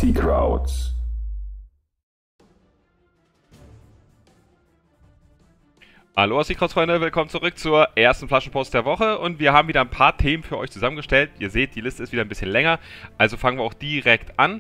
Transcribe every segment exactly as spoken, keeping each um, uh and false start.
Sea-Crowds. Hallo Sea-Crowds-Freunde, willkommen zurück zur ersten Flaschenpost der Woche und wir haben wieder ein paar Themen für euch zusammengestellt. Ihr seht, die Liste ist wieder ein bisschen länger, also fangen wir auch direkt an.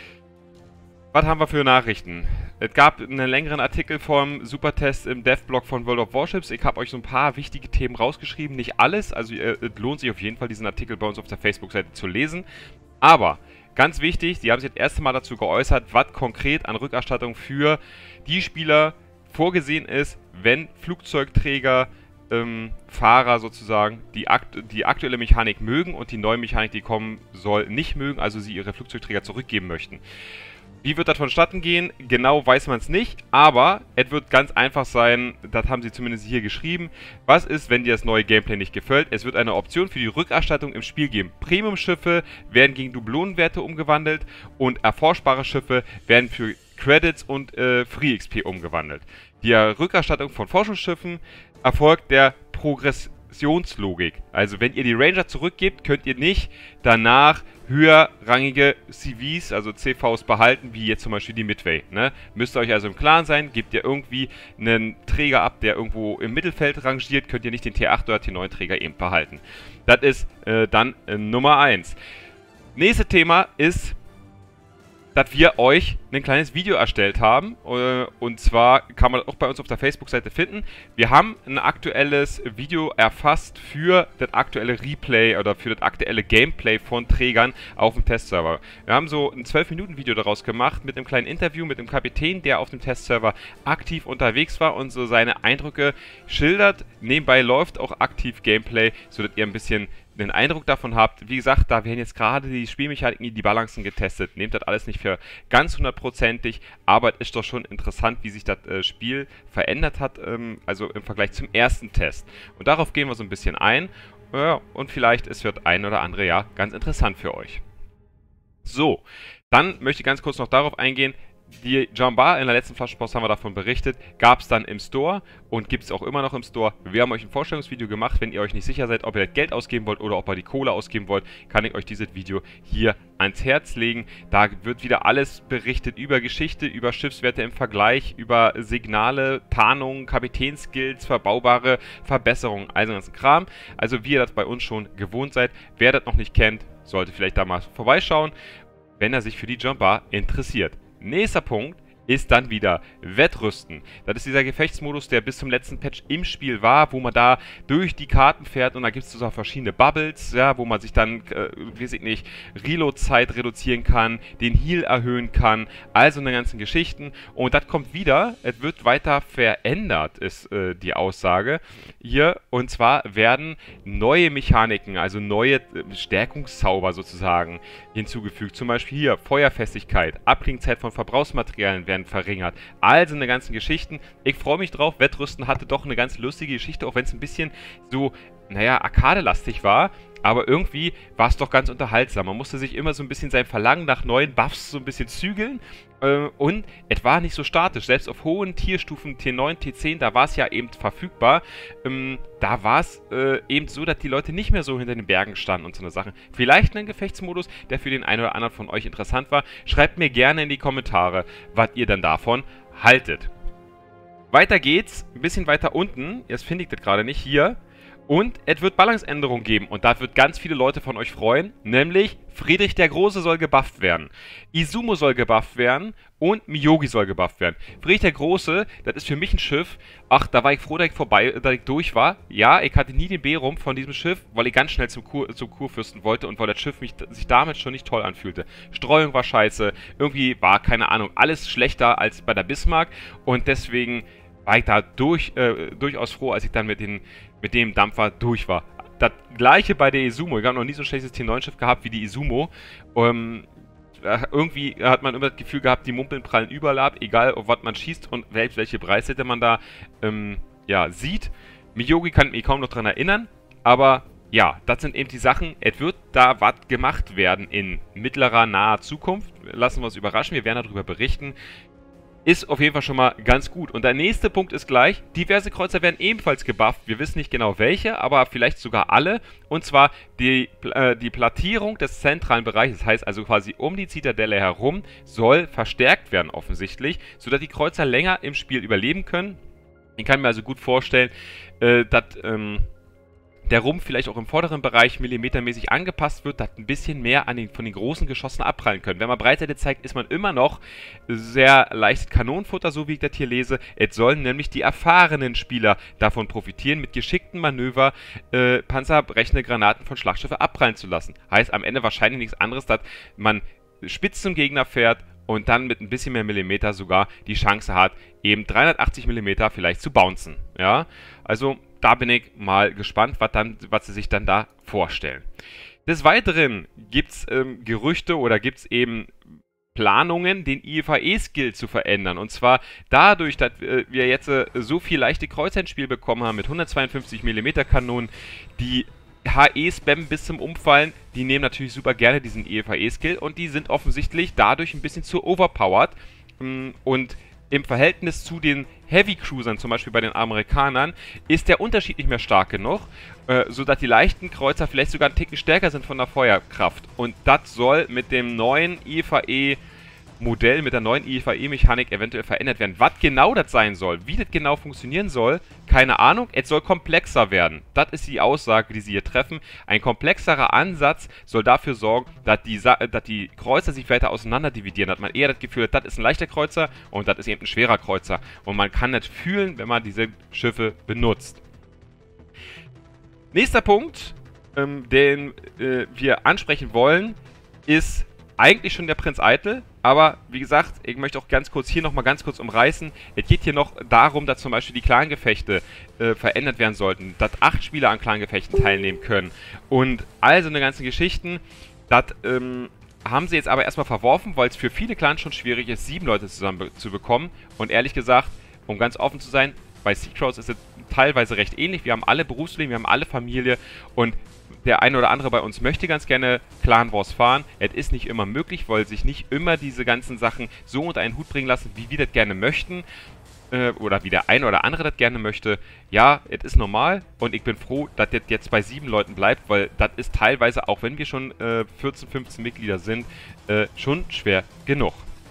Was haben wir für Nachrichten? Es gab einen längeren Artikel vom Supertest im Dev-Blog von World of Warships. Ich habe euch so ein paar wichtige Themen rausgeschrieben, nicht alles, also es lohnt sich auf jeden Fall, diesen Artikel bei uns auf der Facebook-Seite zu lesen. Aber ganz wichtig, die haben sich das erste Mal dazu geäußert, was konkret an Rückerstattung für die Spieler vorgesehen ist, wenn Flugzeugträger, ähm, Fahrer sozusagen die, akt die aktuelle Mechanik mögen und die neue Mechanik, die kommen soll, nicht mögen, also sie ihre Flugzeugträger zurückgeben möchten. Wie wird das vonstatten gehen? Genau weiß man es nicht, aber es wird ganz einfach sein, das haben sie zumindest hier geschrieben. Was ist, wenn dir das neue Gameplay nicht gefällt? Es wird eine Option für die Rückerstattung im Spiel geben. Premium-Schiffe werden gegen Dublonenwerte umgewandelt und erforschbare Schiffe werden für Credits und äh, Free X P umgewandelt. Die Rückerstattung von Forschungsschiffen erfolgt der Progressionslogik. Also wenn ihr die Ranger zurückgebt, könnt ihr nicht danach höherrangige C Vs, also C Vs behalten, wie jetzt zum Beispiel die Midway. Ne? Müsst ihr euch also im Klaren sein, gebt ihr irgendwie einen Träger ab, der irgendwo im Mittelfeld rangiert, könnt ihr nicht den T acht oder T neun Träger eben behalten. Das ist äh, dann äh, Nummer eins. Nächstes Thema ist, dass wir euch ein kleines Video erstellt haben, und zwar kann man das auch bei uns auf der Facebook-Seite finden. Wir haben ein aktuelles Video erfasst für das aktuelle Replay oder für das aktuelle Gameplay von Trägern auf dem Testserver. Wir haben so ein zwölf Minuten Video daraus gemacht mit einem kleinen Interview mit dem Kapitän, der auf dem Testserver aktiv unterwegs war und so seine Eindrücke schildert. Nebenbei läuft auch aktiv Gameplay, sodass ihr ein bisschen den Eindruck davon habt. Wie gesagt, da werden jetzt gerade die Spielmechaniken, die Balancen getestet. Nehmt das alles nicht für ganz hundertprozentig, aber es ist doch schon interessant, wie sich das äh, Spiel verändert hat, ähm, also im Vergleich zum ersten Test. Und darauf gehen wir so ein bisschen ein. Ja, und vielleicht es wird ein oder andere ja ganz interessant für euch. So, dann möchte ich ganz kurz noch darauf eingehen. Die Jambar, in der letzten Flaschenpost haben wir davon berichtet, gab es dann im Store und gibt es auch immer noch im Store. Wir haben euch ein Vorstellungsvideo gemacht. Wenn ihr euch nicht sicher seid, ob ihr das Geld ausgeben wollt oder ob ihr die Kohle ausgeben wollt, kann ich euch dieses Video hier ans Herz legen. Da wird wieder alles berichtet über Geschichte, über Schiffswerte im Vergleich, über Signale, Tarnungen, Kapitänskills, verbaubare Verbesserungen, also ganzen Kram. Also wie ihr das bei uns schon gewohnt seid. Wer das noch nicht kennt, sollte vielleicht da mal vorbeischauen, wenn er sich für die Jambar interessiert. Nächster Punkt ist dann wieder Wettrüsten. Das ist dieser Gefechtsmodus, der bis zum letzten Patch im Spiel war, wo man da durch die Karten fährt und da gibt es so verschiedene Bubbles, ja, wo man sich dann, äh, weiß ich nicht, Reload-Zeit reduzieren kann, den Heal erhöhen kann, also eine ganzen Geschichten. Und das kommt wieder, es wird weiter verändert, ist äh, die Aussage hier. Und zwar werden neue Mechaniken, also neue äh, Stärkungszauber sozusagen hinzugefügt. Zum Beispiel hier Feuerfestigkeit, Abklingzeit von Verbrauchsmaterialien werden verringert. Also eine ganzen Geschichten. Ich freue mich drauf. Wettrüsten hatte doch eine ganz lustige Geschichte, auch wenn es ein bisschen so, naja, arkadelastig war. Aber irgendwie war es doch ganz unterhaltsam. Man musste sich immer so ein bisschen sein Verlangen nach neuen Buffs so ein bisschen zügeln. Äh, und es war nicht so statisch. Selbst auf hohen Tierstufen T neun, T zehn, da war es ja eben verfügbar. Ähm, da war es äh, eben so, dass die Leute nicht mehr so hinter den Bergen standen und so eine Sache. Vielleicht ein Gefechtsmodus, der für den einen oder anderen von euch interessant war. Schreibt mir gerne in die Kommentare, was ihr dann davon haltet. Weiter geht's. Ein bisschen weiter unten. Jetzt finde ich das gerade nicht. Hier. Und es wird Balanceänderungen geben und da wird ganz viele Leute von euch freuen, nämlich Friedrich der Große soll gebufft werden, Izumo soll gebufft werden und Miyogi soll gebufft werden. Friedrich der Große, das ist für mich ein Schiff, ach, da war ich froh, dass ich vorbei, dass ich durch war. Ja, ich hatte nie den B-Rum von diesem Schiff, weil ich ganz schnell zum, Kur, zum Kurfürsten wollte und weil das Schiff mich, sich damit schon nicht toll anfühlte. Streuung war scheiße, irgendwie war, keine Ahnung, alles schlechter als bei der Bismarck und deswegen war ich da durch, äh, durchaus froh, als ich dann mit, den, mit dem Dampfer durch war. Das gleiche bei der Izumo. Ich habe noch nie so ein schlechtes T neun Schiff gehabt wie die Izumo. Ähm, irgendwie hat man immer das Gefühl gehabt, die Mumpeln prallen überall ab, egal auf was man schießt und welche Preissätze man da ähm, ja, sieht. Miyogi kann mich kaum noch daran erinnern, aber ja, das sind eben die Sachen. Es wird da was gemacht werden in mittlerer, naher Zukunft. Lassen wir uns überraschen, wir werden darüber berichten. Ist auf jeden Fall schon mal ganz gut. Und der nächste Punkt ist gleich, diverse Kreuzer werden ebenfalls gebufft. Wir wissen nicht genau welche, aber vielleicht sogar alle. Und zwar die, äh, die Plattierung des zentralen Bereiches, das heißt also quasi um die Zitadelle herum, soll verstärkt werden offensichtlich, sodass die Kreuzer länger im Spiel überleben können. Ich kann mir also gut vorstellen, äh, dass ähm, der Rumpf vielleicht auch im vorderen Bereich millimetermäßig angepasst wird, dass ein bisschen mehr an den, von den großen Geschossen abprallen können. Wenn man Breitseite zeigt, ist man immer noch sehr leichtes Kanonenfutter, so wie ich das hier lese. Es sollen nämlich die erfahrenen Spieler davon profitieren, mit geschickten Manöver äh, panzerbrechende Granaten von Schlachtschiffen abprallen zu lassen. Heißt am Ende wahrscheinlich nichts anderes, dass man spitz zum Gegner fährt und dann mit ein bisschen mehr Millimeter sogar die Chance hat, eben dreihundertachtzig Millimeter vielleicht zu bouncen. Ja, also da bin ich mal gespannt, was, dann, was sie sich dann da vorstellen. Des Weiteren gibt es ähm, Gerüchte oder gibt es eben Planungen, den I F A E-Skill zu verändern. Und zwar dadurch, dass äh, wir jetzt äh, so viel leichte Kreuzer ins Spiel bekommen haben mit hundertzweiundfünfzig Millimeter Kanonen, die H E-Spam bis zum Umfallen, die nehmen natürlich super gerne diesen I F A E-Skill und die sind offensichtlich dadurch ein bisschen zu overpowered. Und im Verhältnis zu den Heavy Cruisern, zum Beispiel bei den Amerikanern, ist der Unterschied nicht mehr stark genug, äh, sodass die leichten Kreuzer vielleicht sogar einen Ticken stärker sind von der Feuerkraft. Und das soll mit dem neuen I F A E-Modell, mit der neuen I F A E-Mechanik eventuell verändert werden. Was genau das sein soll, wie das genau funktionieren soll, keine Ahnung. Es soll komplexer werden. Das ist die Aussage, die sie hier treffen. Ein komplexerer Ansatz soll dafür sorgen, dass die, dass die Kreuzer sich weiter auseinander dividieren. Dass man eher das Gefühl hat, das ist ein leichter Kreuzer und das ist eben ein schwerer Kreuzer. Und man kann das fühlen, wenn man diese Schiffe benutzt. Nächster Punkt, ähm, den äh, wir ansprechen wollen, ist eigentlich schon der Prinz Eitel, aber wie gesagt, ich möchte auch ganz kurz hier nochmal ganz kurz umreißen. Es geht hier noch darum, dass zum Beispiel die Clangefechte äh, verändert werden sollten, dass acht Spieler an Clangefechten teilnehmen können und all so eine ganzen Geschichten. Das ähm, haben sie jetzt aber erstmal verworfen, weil es für viele Clans schon schwierig ist, sieben Leute zusammen be zu bekommen. Und ehrlich gesagt, um ganz offen zu sein, bei Sea Crows ist es teilweise recht ähnlich. Wir haben alle Berufsleben, wir haben alle Familie und der eine oder andere bei uns möchte ganz gerne Clan Wars fahren. Es ist nicht immer möglich, weil sich nicht immer diese ganzen Sachen so unter einen Hut bringen lassen, wie wir das gerne möchten. Äh, oder wie der eine oder andere das gerne möchte. Ja, es ist normal und ich bin froh, dass das jetzt bei sieben Leuten bleibt, weil das ist teilweise, auch wenn wir schon äh, vierzehn, fünfzehn Mitglieder sind, äh, schon schwer genug.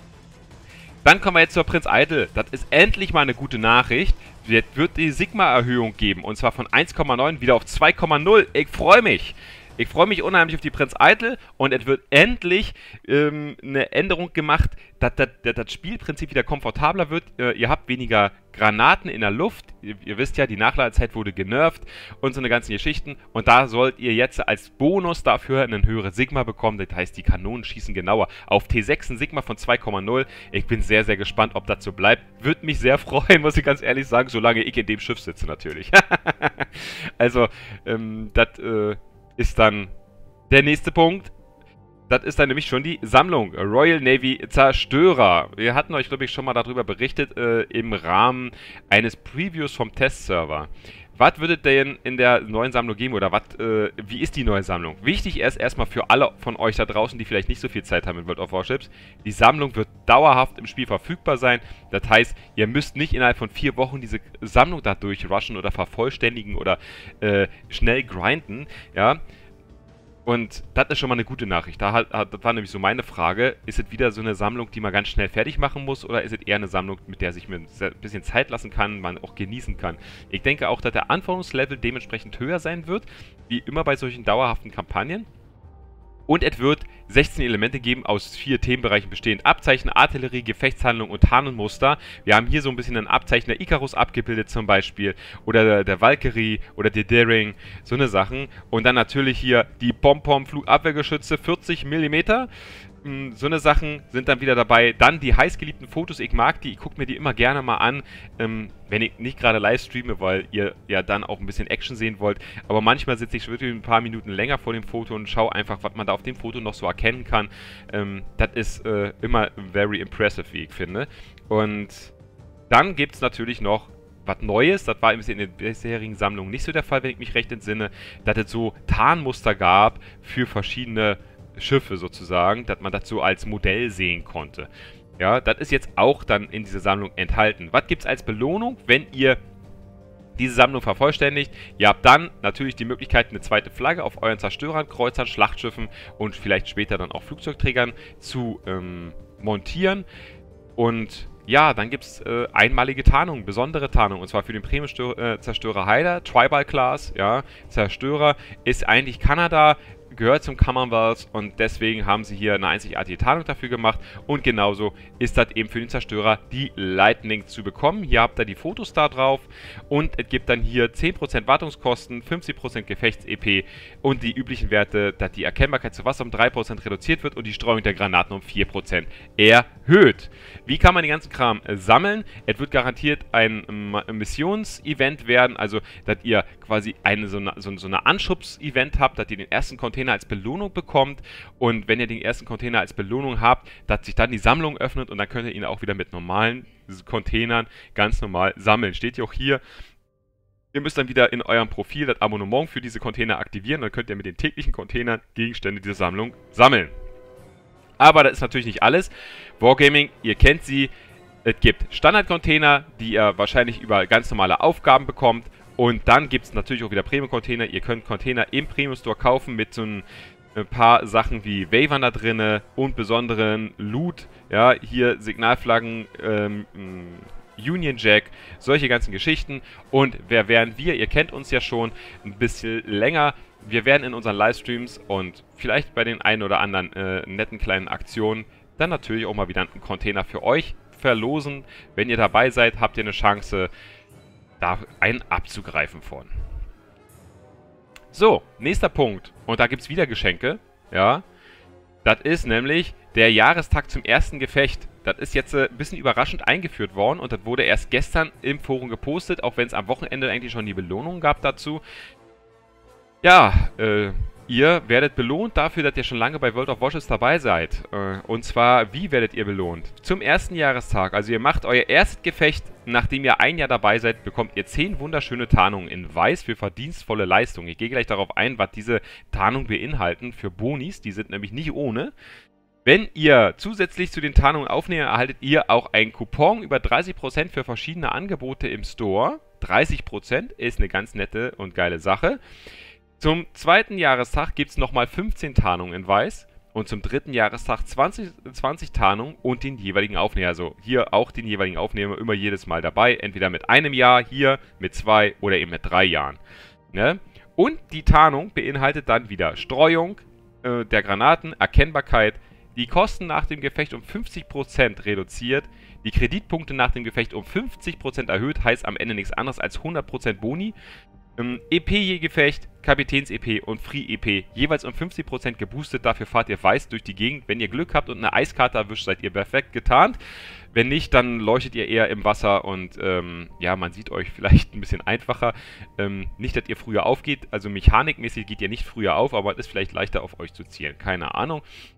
Dann kommen wir jetzt zur Prinz Eitel. Das ist endlich mal eine gute Nachricht. Es wird die Sigma-Erhöhung geben. Und zwar von eins Komma neun wieder auf zwei Komma null. Ich freue mich. Ich freue mich unheimlich auf die Prinz Eitel. Und es wird endlich ähm, eine Änderung gemacht, dass, dass, dass das Spielprinzip wieder komfortabler wird. Äh, ihr habt weniger Granaten in der Luft. Ihr, ihr wisst ja, die Nachladezeit wurde genervt und so eine ganzen Geschichten. Und da sollt ihr jetzt als Bonus dafür einen höheren Sigma bekommen. Das heißt, die Kanonen schießen genauer. Auf T sechs ein Sigma von zwei Komma null. Ich bin sehr, sehr gespannt, ob das so bleibt. Würde mich sehr freuen, muss ich ganz ehrlich sagen, solange ich in dem Schiff sitze natürlich. Also, ähm, das äh, ist dann der nächste Punkt. Das ist dann nämlich schon die Sammlung Royal Navy Zerstörer. Wir hatten euch, glaube ich, schon mal darüber berichtet äh, im Rahmen eines Previews vom Testserver. Was würde denn in der neuen Sammlung geben oder was, äh, wie ist die neue Sammlung? Wichtig ist erstmal für alle von euch da draußen, die vielleicht nicht so viel Zeit haben in World of Warships, die Sammlung wird dauerhaft im Spiel verfügbar sein. Das heißt, ihr müsst nicht innerhalb von vier Wochen diese Sammlung da durchrushen oder vervollständigen oder äh, schnell grinden, ja. Und das ist schon mal eine gute Nachricht. Da hat, das war nämlich so meine Frage. Ist es wieder so eine Sammlung, die man ganz schnell fertig machen muss? Oder ist es eher eine Sammlung, mit der sich ein bisschen Zeit lassen kann, man auch genießen kann? Ich denke auch, dass der Anforderungslevel dementsprechend höher sein wird, wie immer bei solchen dauerhaften Kampagnen. Und es wird sechzehn Elemente geben, aus vier Themenbereichen bestehend. Abzeichen, Artillerie, Gefechtshandlung und Tarnmuster. Wir haben hier so ein bisschen ein Abzeichen der Icarus abgebildet zum Beispiel. Oder der, der Valkyrie oder der Daring. So eine Sachen. Und dann natürlich hier die Pom-Pom-Flugabwehrgeschütze, vierzig Millimeter. So eine Sachen sind dann wieder dabei. Dann die heißgeliebten Fotos, ich mag die, ich gucke mir die immer gerne mal an, ähm, wenn ich nicht gerade live streame, weil ihr ja dann auch ein bisschen Action sehen wollt. Aber manchmal sitze ich wirklich ein paar Minuten länger vor dem Foto und schaue einfach, was man da auf dem Foto noch so erkennen kann. Ähm, das ist äh, immer very impressive, wie ich finde. Und dann gibt es natürlich noch was Neues, das war in den bisherigen Sammlungen nicht so der Fall, wenn ich mich recht entsinne, dass es so Tarnmuster gab für verschiedene Schiffe sozusagen, dass man das so als Modell sehen konnte. Ja, das ist jetzt auch dann in dieser Sammlung enthalten. Was gibt es als Belohnung, wenn ihr diese Sammlung vervollständigt? Ihr habt dann natürlich die Möglichkeit, eine zweite Flagge auf euren Zerstörern, Kreuzern, Schlachtschiffen und vielleicht später dann auch Flugzeugträgern zu ähm, montieren. Und ja, dann gibt es äh, einmalige Tarnungen, besondere Tarnungen, und zwar für den Premium-Zerstörer Haider, Tribal Class, ja, Zerstörer ist eigentlich Kanada, gehört zum Commonwealth und deswegen haben sie hier eine einzigartige Tarnung dafür gemacht und genauso ist das eben für den Zerstörer die Lightning zu bekommen. Hier habt ihr die Fotos da drauf und es gibt dann hier zehn Prozent Wartungskosten, fünfzig Prozent Gefechts-E P und die üblichen Werte, dass die Erkennbarkeit zu Wasser um drei Prozent reduziert wird und die Streuung der Granaten um vier Prozent erhöht. Wie kann man den ganzen Kram äh, sammeln? Es wird garantiert ein ähm, Missions-Event werden, also dass ihr quasi eine, so eine, so, so eine Anschubs-Event habt, dass ihr den ersten Container als Belohnung bekommt und wenn ihr den ersten Container als Belohnung habt, dass sich dann die Sammlung öffnet und dann könnt ihr ihn auch wieder mit normalen Containern ganz normal sammeln. Steht ja auch hier. Ihr müsst dann wieder in eurem Profil das Abonnement für diese Container aktivieren, dann könnt ihr mit den täglichen Containern Gegenstände dieser Sammlung sammeln. Aber das ist natürlich nicht alles. Wargaming, ihr kennt sie. Es gibt Standard-Container, die ihr wahrscheinlich über ganz normale Aufgaben bekommt. Und dann gibt es natürlich auch wieder Premium-Container. Ihr könnt Container im Premium-Store kaufen mit so ein paar Sachen wie Wavern da drinne und besonderen Loot. Ja, hier Signalflaggen, ähm, Union Jack, solche ganzen Geschichten. Und wer wären wir? Ihr kennt uns ja schon ein bisschen länger. Wir werden in unseren Livestreams und vielleicht bei den einen oder anderen äh, netten kleinen Aktionen dann natürlich auch mal wieder einen Container für euch verlosen. Wenn ihr dabei seid, habt ihr eine Chance, da einen abzugreifen von. So, nächster Punkt. Und da gibt es wieder Geschenke. Ja, das ist nämlich der Jahrestag zum ersten Gefecht. Das ist jetzt äh, ein bisschen überraschend eingeführt worden und das wurde erst gestern im Forum gepostet, auch wenn es am Wochenende eigentlich schon die Belohnung gab dazu. Ja, äh, ihr werdet belohnt dafür, dass ihr schon lange bei World of Warships dabei seid. Äh, und zwar, wie werdet ihr belohnt? Zum ersten Jahrestag, also ihr macht euer erstes Gefecht, nachdem ihr ein Jahr dabei seid, bekommt ihr zehn wunderschöne Tarnungen in Weiß für verdienstvolle Leistung. Ich gehe gleich darauf ein, was diese Tarnungen beinhalten für Bonis, die sind nämlich nicht ohne. Wenn ihr zusätzlich zu den Tarnungen aufnehmt, erhaltet ihr auch einen Coupon über dreißig Prozent für verschiedene Angebote im Store. dreißig Prozent ist eine ganz nette und geile Sache. Zum zweiten Jahrestag gibt es nochmal fünfzehn Tarnungen in Weiß und zum dritten Jahrestag zwanzig, zwanzig Tarnungen und den jeweiligen Aufnehmer. Also hier auch den jeweiligen Aufnehmer immer jedes Mal dabei, entweder mit einem Jahr, hier mit zwei oder eben mit drei Jahren. Ne? Und die Tarnung beinhaltet dann wieder Streuung äh, der Granaten, Erkennbarkeit, die Kosten nach dem Gefecht um fünfzig Prozent reduziert, die Kreditpunkte nach dem Gefecht um fünfzig Prozent erhöht, heißt am Ende nichts anderes als hundert Prozent Boni. Ähm, E P je Gefecht, Kapitäns-E P und Free-E P jeweils um fünfzig Prozent geboostet. Dafür fahrt ihr weiß durch die Gegend. Wenn ihr Glück habt und eine Eiskarte erwischt, seid ihr perfekt getarnt. Wenn nicht, dann leuchtet ihr eher im Wasser und ähm, ja, man sieht euch vielleicht ein bisschen einfacher. Ähm, nicht, dass ihr früher aufgeht, also mechanikmäßig geht ihr nicht früher auf, aber es ist vielleicht leichter auf euch zu zielen. Keine Ahnung.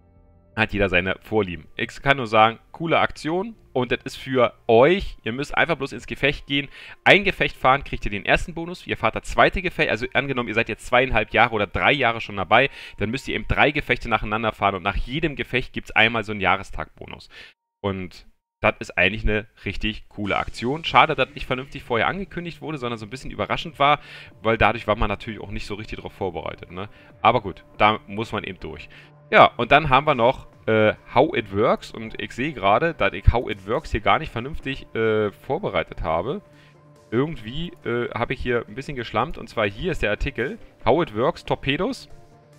Hat jeder seine Vorlieben. Ich kann nur sagen, coole Aktion und das ist für euch. Ihr müsst einfach bloß ins Gefecht gehen. Ein Gefecht fahren, kriegt ihr den ersten Bonus. Ihr fahrt das zweite Gefecht, also angenommen, ihr seid jetzt zweieinhalb Jahre oder drei Jahre schon dabei, dann müsst ihr eben drei Gefechte nacheinander fahren und nach jedem Gefecht gibt es einmal so einen Jahrestag-Bonus. Und das ist eigentlich eine richtig coole Aktion. Schade, dass nicht vernünftig vorher angekündigt wurde, sondern so ein bisschen überraschend war, weil dadurch war man natürlich auch nicht so richtig darauf vorbereitet. Ne? Aber gut, da muss man eben durch. Ja, und dann haben wir noch äh, How It Works. Und ich sehe gerade, dass ich How It Works hier gar nicht vernünftig äh, vorbereitet habe. Irgendwie äh, habe ich hier ein bisschen geschlampt. Und zwar hier ist der Artikel How It Works Torpedos.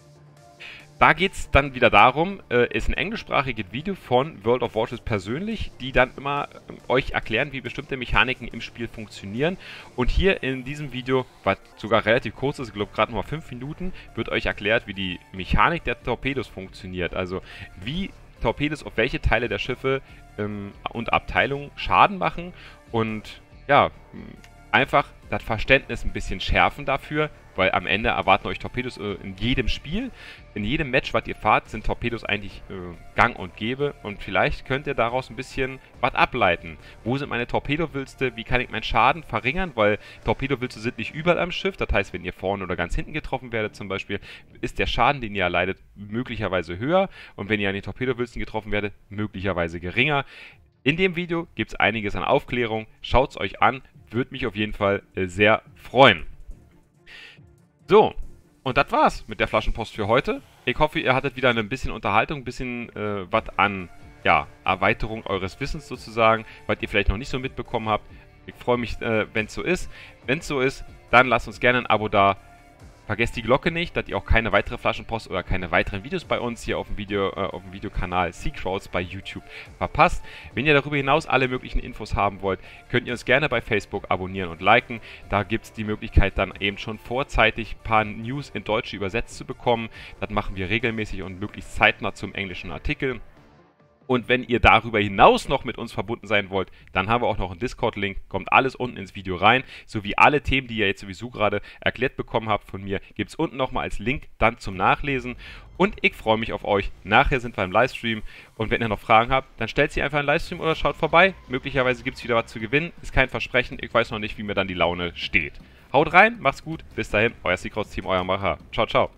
Da geht es dann wieder darum, äh, ist ein englischsprachiges Video von World of Warships persönlich, die dann immer äh, euch erklären, wie bestimmte Mechaniken im Spiel funktionieren. Und hier in diesem Video, was sogar relativ kurz ist, ich glaube gerade noch mal fünf Minuten, wird euch erklärt, wie die Mechanik der Torpedos funktioniert. Also wie Torpedos auf welche Teile der Schiffe ähm, und Abteilungen Schaden machen und ja, einfach das Verständnis ein bisschen schärfen dafür, weil am Ende erwarten euch Torpedos äh, in jedem Spiel, in jedem Match, was ihr fahrt, sind Torpedos eigentlich äh, gang und gäbe und vielleicht könnt ihr daraus ein bisschen was ableiten. Wo sind meine Torpedowülste? Wie kann ich meinen Schaden verringern? Weil Torpedowülste sind nicht überall am Schiff, das heißt, wenn ihr vorne oder ganz hinten getroffen werdet zum Beispiel, ist der Schaden, den ihr erleidet, möglicherweise höher und wenn ihr an den Torpedowülsten getroffen werdet, möglicherweise geringer. In dem Video gibt es einiges an Aufklärung, schaut es euch an, würde mich auf jeden Fall äh, sehr freuen. So, und das war's mit der Flaschenpost für heute. Ich hoffe, ihr hattet wieder ein bisschen Unterhaltung, ein bisschen äh, was an ja, Erweiterung eures Wissens sozusagen, was ihr vielleicht noch nicht so mitbekommen habt. Ich freue mich, äh, wenn es so ist. Wenn es so ist, dann lasst uns gerne ein Abo da. Vergesst die Glocke nicht, dass ihr auch keine weitere Flaschenpost oder keine weiteren Videos bei uns hier auf dem, Video, äh, auf dem Videokanal Seacrowds bei YouTube verpasst. Wenn ihr darüber hinaus alle möglichen Infos haben wollt, könnt ihr uns gerne bei Facebook abonnieren und liken. Da gibt es die Möglichkeit dann eben schon vorzeitig ein paar News in Deutsch übersetzt zu bekommen. Das machen wir regelmäßig und möglichst zeitnah zum englischen Artikel. Und wenn ihr darüber hinaus noch mit uns verbunden sein wollt, dann haben wir auch noch einen Discord-Link. Kommt alles unten ins Video rein. Sowie alle Themen, die ihr jetzt sowieso gerade erklärt bekommen habt von mir, gibt es unten nochmal als Link dann zum Nachlesen. Und ich freue mich auf euch. Nachher sind wir im Livestream. Und wenn ihr noch Fragen habt, dann stellt sie einfach im Livestream oder schaut vorbei. Möglicherweise gibt es wieder was zu gewinnen. Ist kein Versprechen. Ich weiß noch nicht, wie mir dann die Laune steht. Haut rein, macht's gut. Bis dahin, euer Seacrowds-Team, euer Macher. Ciao, ciao.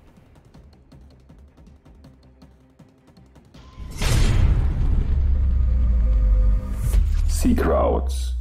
Seacrowds.